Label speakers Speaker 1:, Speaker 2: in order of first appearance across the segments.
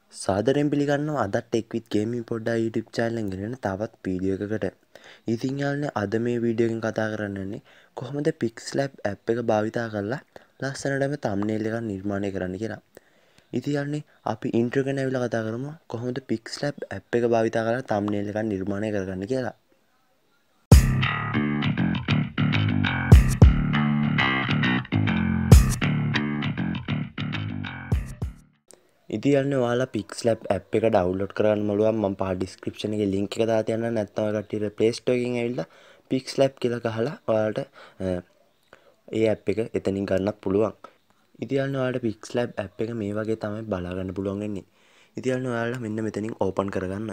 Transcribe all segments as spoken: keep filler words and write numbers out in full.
Speaker 1: සාදරයෙන් පිළිගන්නවා අදත් ටෙක් විත් ගේමින් පොඩ්ඩක් YouTube channel එකෙන් ගෙනෙන තවත් වීඩියෝ එකකට. ඉතින් යාළුවනේ අද මේ වීඩියෝ එකෙන් කතා කරන්නේ කොහොමද Pixellab app එක භාවිතා කරලා ලස්සනටම thumbnail එකක් නිර්මාණය කරන්න කියලා. ඉතින් යාළුවනේ අපි intro එකෙන් ඇවිල්ලා කතා කරමු කොහොමද Pixellab app එක භාවිතා කරලා thumbnail එකක් නිර්මාණය කරගන්න කියලා. ඉතින් යාළුවනේ ඔයාලා Pixellab app එක download කරගන්න මළුවන් මම පහ description එකේ link එක දාලා තියන්නම් නැත්නම් ඔය කට්ටියට Play Store එකෙන් ඇවිල්ලා Pixellab කියලා ගහලා ඔයාලට ඒ app එක එතනින් ගන්නත් පුළුවන්. ඉතින් යාළුවනේ ඔයාලට Pixellab app එක මේ වගේ තමයි බලා ගන්න පුළුවන් වෙන්නේ. ඉතින් යාළුවනේ ඔයාලා මෙන්න මෙතනින් open කරගන්න.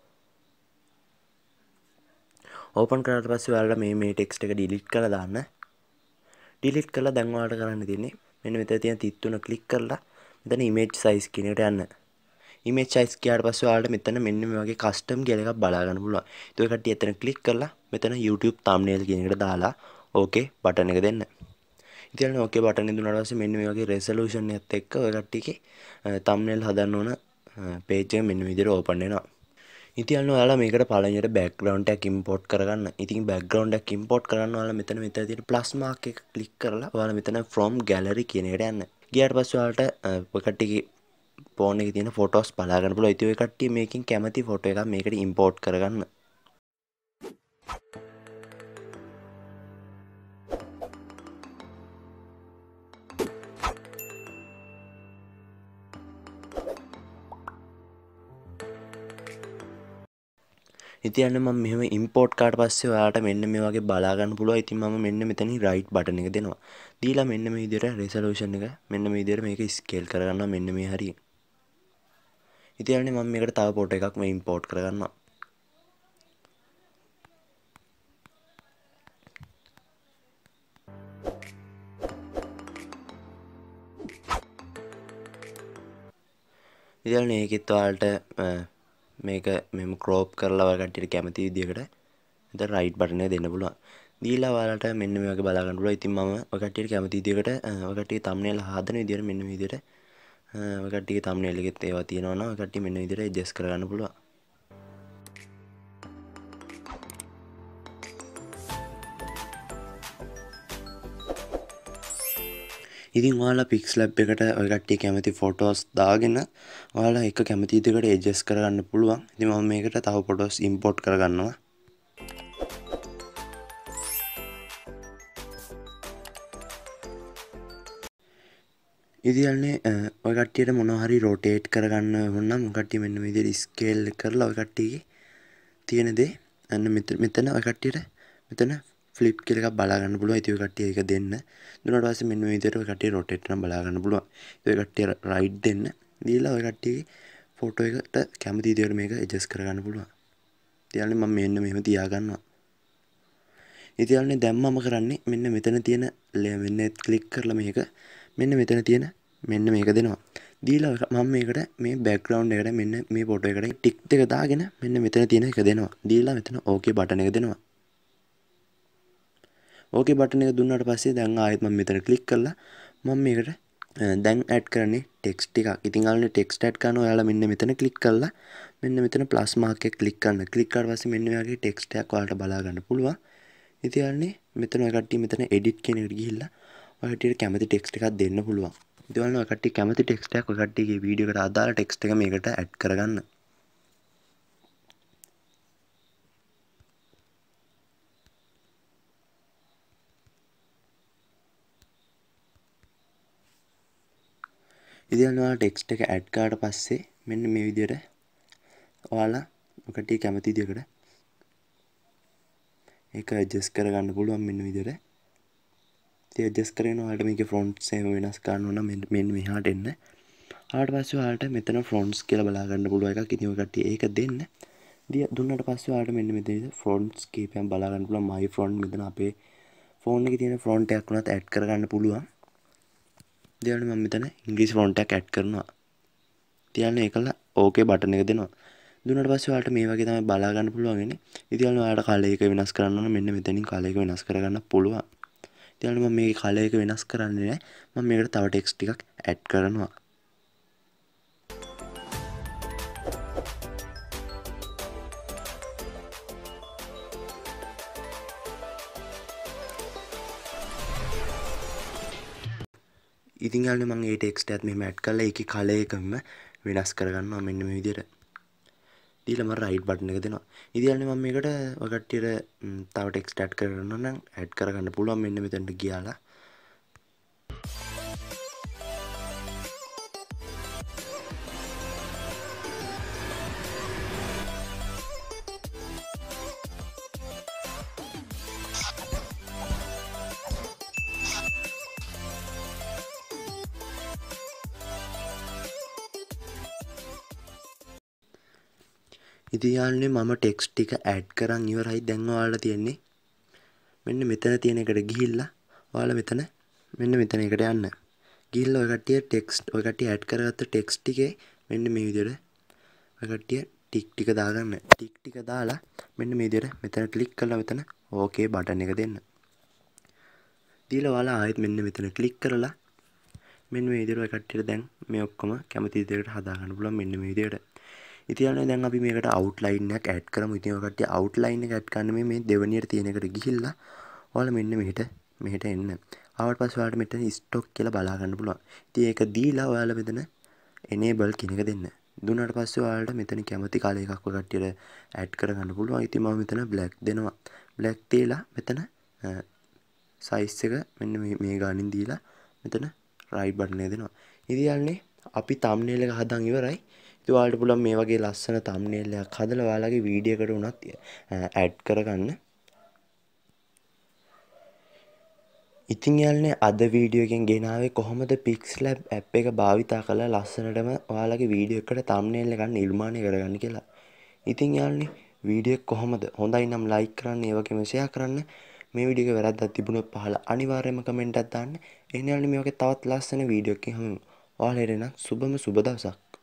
Speaker 1: open කරාට පස්සේ ඔයාලා මේ මේ text එක delete කරලා දාන්න. delete කරලා දැන් ඔයාලට කරන්න තියෙන්නේ මෙන්න මෙතන තියෙන තිත් තුන click කරලා මෙතන image size කියන එකට යන්න. image size ගියාට පස්සේ ඔයාලට මෙතන මෙන්න මේ වගේ custom කියලා එකක් බලා ගන්න පුළුවන්. ඒක කට්ටිය එතන click කරලා මෙතන YouTube thumbnail කියන එකට දාලා okay button එක දෙන්න. ඉතින් okay button එක දුන්නාට පස්සේ මෙන්න මේ වගේ resolution එකත් එක්ක ඔය කට්ටියගේ thumbnail හදන්න ඕන page එක මෙන්න මේ විදිහට open වෙනවා. ඉතින් ඔයාලා මේකට පළවෙනියට background එකක් import කරගන්න. ඉතින් background එකක් import කරන්න ඔයාලා මෙතන මෙතන තියෙන plus mark එක click කරලා ඔයාලා මෙතන from gallery කියන එකට යන්න. ගියාට පස්සේ ඔයාලට ඔය කට්ටියගේ phone එකේ තියෙන photos බලා ගන්න පුළුවන්. ඉතින් ඔය කට්ටිය මේකෙන් කැමති photo එකක් මේකට import කරගන්න. ඉතින් මම මෙහෙම import කරාට පස්සේ ඔයාලට මෙන්න මේ වගේ බලා ගන්න පුළුවන්. ඉතින් මම මෙන්න මෙතනින් right button එක දෙනවා. දීලා මෙන්න මේ විදිහට resolution එක මෙන්න මේ විදිහට මේක scale කරගන්නවා මෙන්න මේ හරිය. ඉතින් මම මේකට තව photo එකක් මේ import කරගන්නවා. ඉතින් මේකෙත් ඔයාලට මේක මෙම crop කරලා ඔය කට්ටියට කැමති විදිහකට මෙතන right button එක දෙන්න පුළුවන්. දීලා ඔයාලට මෙන්න මේ වගේ බලා ගන්න පුළුවන්. ඉතින් මම ඔය කට්ටියට කැමති විදිහකට ඔය කට්ටිය thumbnail හදන විදිහට මෙන්න මේ විදිහට ඔය කට්ටියගේ thumbnail එකෙත් ඒවා තියෙනවා නම් ඔය කට්ටිය මෙන්න මේ විදිහට adjust කරගන්න පුළුවන්. ඉතින් ඔයාලා Pixellab එකට ඔය කට්ටිය කැමති photos දාගෙන ඔයාලා එක කැමති විදිහකට adjust කරගන්න පුළුවන්. ඉතින් මම මේකට තව photos import කරගන්නවා. ඉතින් ඔය කට්ටියට මොනවා හරි rotate කරගන්න ඕන නම් ඔය කට්ටිය මෙන්න මේ විදිහට scale කරලා ඔය කට්ටියගේ තියෙන දේ අන්න මෙතන මෙතන ඔය කට්ටියට මෙතන flip කියලා එකක් බලා ගන්න පුළුවන්. ඉතින් ඔය කට්ටිය ඒක දෙන්න. දුන්නාට පස්සේ මෙන්න මේ විදිහට ඔය කට්ටිය rotate කරන් බලා ගන්න පුළුවන්. ඉතින් ඔය කට්ටිය right දෙන්න. දීලා ඔය කට්ටියගේ photo එකට කැමති විදිහට මේක adjust කරගන්න පුළුවන්. ඉතින් මම මෙන්න මෙහෙම තියා ගන්නවා. ඉතින් දැන් මම කරන්නේ මෙන්න මෙතන තියෙන මෙන්න click කරලා මේක මෙන්න මෙතන තියෙන මෙන්න මේක දෙනවා. දීලා මම මේකට මේ background එකට මෙන්න මේ photo එකට tick දෙක දාගෙන මෙන්න මෙතන තියෙන එක දෙනවා. දීලා මෙතන okay button එක දෙනවා. okay button එක දුන්නාට පස්සේ දැන් ආයෙත් මම මෙතන click කරලා මම මේකට දැන් add කරන්නේ text ටිකක්. ඉතින් අල්ලන්නේ text add කරන ඔයාලා මෙන්න මෙතන click කරලා මෙන්න මෙතන plus mark එක click කරන්න. click කරාට පස්සේ මෙන්න මේ වගේ text එකක් ඔයාලට බලා ගන්න පුළුවන්. ඉතින් අල්ලන්නේ මෙතන ඔය කට්ටිය මෙතන edit කියන එකට ගිහිල්ලා ඔය කට්ටියට කැමති text එකක් දෙන්න පුළුවන්. ඉතින් ඔයාලා ඔය කට්ටිය කැමති text එකක් ඔය කට්ටියගේ වීඩියෝ එකට අදාළ text එක මේකට add කරගන්න. ඉතින් ඔයාලා text එක add කරාට පස්සේ මෙන්න මේ විදිහට ඔයාලා ඔය කට්ටිය කැමති විදිහකට ඒක adjust කරගන්න පුළුවන් මෙන්න විදිහට. ඉතින් adjust කරගෙන ඔයාලට මේකේ fonts එහෙම වෙනස් කරන්න ඕන නම් මෙන්න මෙහාට එන්න. ආවට පස්සේ ඔයාලට මෙතන fonts කියලා බලා ගන්න පුළුවන් එකක්. ඉතින් ඔය කට්ටිය ඒක දෙන්න. දුන්නාට පස්සේ ඔයාලට මෙන්න මෙතන fonts කීපයක් බලා ගන්න පුළුවන්. my font මෙතන අපේ phone එකේ තියෙන font එකක් උනත් add කරගන්න පුළුවන්. ඉතින් මම මෙතන ඉංග්‍රීසි font එකක් add කරනවා. ඉතින් ඒකල okay button එක දෙනවා. දුන්නාට පස්සේ ඔයාලට මේ වගේ තමයි බලා ගන්න පුළුවන් වෙන්නේ. ඉතින් ඔයාලට color එක වෙනස් කරන්න ඕන මෙන්න මෙතනින් color එක වෙනස් කරගන්න පුළුවන්. ඉතින් මම මේකේ color එක වෙනස් කරන්නේ නැහැ. මම මේකට තව text ටිකක් add කරනවා. ඉතින් යාළුවනේ මම මේ ටෙක්ස්ට් එකත් මෙහෙම ඇඩ් කරලා ඒකේ කලර් එකම වෙනස් කරගන්නවා මෙන්න මේ විදිහට. දීලා මම රයිට් බටන් එක දෙනවා. ඉතින් යාළුවනේ මම මේකට ඔය කට්ටියට තව ටෙක්ස්ට් ඇඩ් කරගන්නවා නම් ඇඩ් කරගන්න පුළුවන් මෙන්න මෙතනට ගියාලා. ඉතින් යාළුවනේ මම ටෙක්ස්ට් ටික ඇඩ් කරන් ඉවරයි. දැන් ඔයාලට තියෙන්නේ මෙන්න මෙතන තියෙන එකට ගිහිල්ලා ඔයාලා මෙතන මෙන්න මෙතන එකට යන්න. ගිහිල්ලා ඔය කට්ටිය ටෙක්ස්ට් ඔය කට්ටිය ඇඩ් කරගත්ත ටෙක්ස්ට් ටිකේ මෙන්න මේ විදිහට ඔය කට්ටිය ටික් ටික දාගන්න. ටික් ටික දාලා මෙන්න මේ විදිහට මෙතන ක්ලික් කරලා මෙතන ඕකේ බටන් එක දෙන්න. දීලා ඔයාලා ආයෙත් මෙන්න මෙතන ක්ලික් කරලා මෙන්න මේ විදිහට ඔය කට්ටියට දැන් මේ ඔක්කොම කැමති විදිහට හදා ගන්න පුළුවන් මෙන්න මේ විදිහට. ඉතින් යාළුවනේ දැන් අපි මේකට අවුට්ලයින් එකක් ඇඩ් කරමු. ඉතින් ඔය කට්ටිය අවුට්ලයින් එක ඇඩ් කරන්න මේ මේ දෙවෙනියට තියෙන එකට ගිහිල්ලා ඔයාලා මෙන්න මෙහෙට මෙහෙට එන්න. ආවට පස්සේ ඔයාලට මෙතන ස්ටොක් කියලා බලා ගන්න පුළුවන්. ඉතින් ඒක දීලා ඔයාලා මෙතන enable කියන එක දෙන්න. දුන්නාට පස්සේ ඔයාලට මෙතන කැමති කලර් එකක් ඔය කට්ටියට ඇඩ් කරගන්න පුළුවන්. ඉතින් මම මෙතන black දෙනවා. black දීලා මෙතන size එක මෙන්න මේ මේ ගානින් දීලා මෙතන right button එක දෙනවා. ඉතින් යාළුවනේ අපි thumbnail එක හදන් ඉවරයි. ඉතින් ඔයාලට පුළුවන් මේ වගේ ලස්සන thumbnail එකක් හදලා ඔයාලගේ වීඩියෝ එකට උනත් ඇඩ් කරගන්න. ඉතින් යාළුවනේ අද වීඩියෝ එකෙන් ගෙනාවේ කොහොමද Pixellab app එක භාවිතා කරලා ලස්සනටම ඔයාලගේ වීඩියෝ එකට thumbnail එකක් නිර්මාණය කරගන්න කියලා. ඉතින් යාළුවනේ වීඩියෝ එක කොහොමද? හොඳයි නම් like කරන්න, ඒ වගේම share කරන්න. මේ වීඩියෝ එක වැරද්දක් තිබුණොත් පහළ අනිවාර්යයෙන්ම කමෙන්ට් එකක් දාන්න. එහෙනම් යාළුවනේ මේ වගේ තවත් ලස්සන වීඩියෝ එකකින් හමු. ඔයාලට නම් සුබම සුබ දවසක්.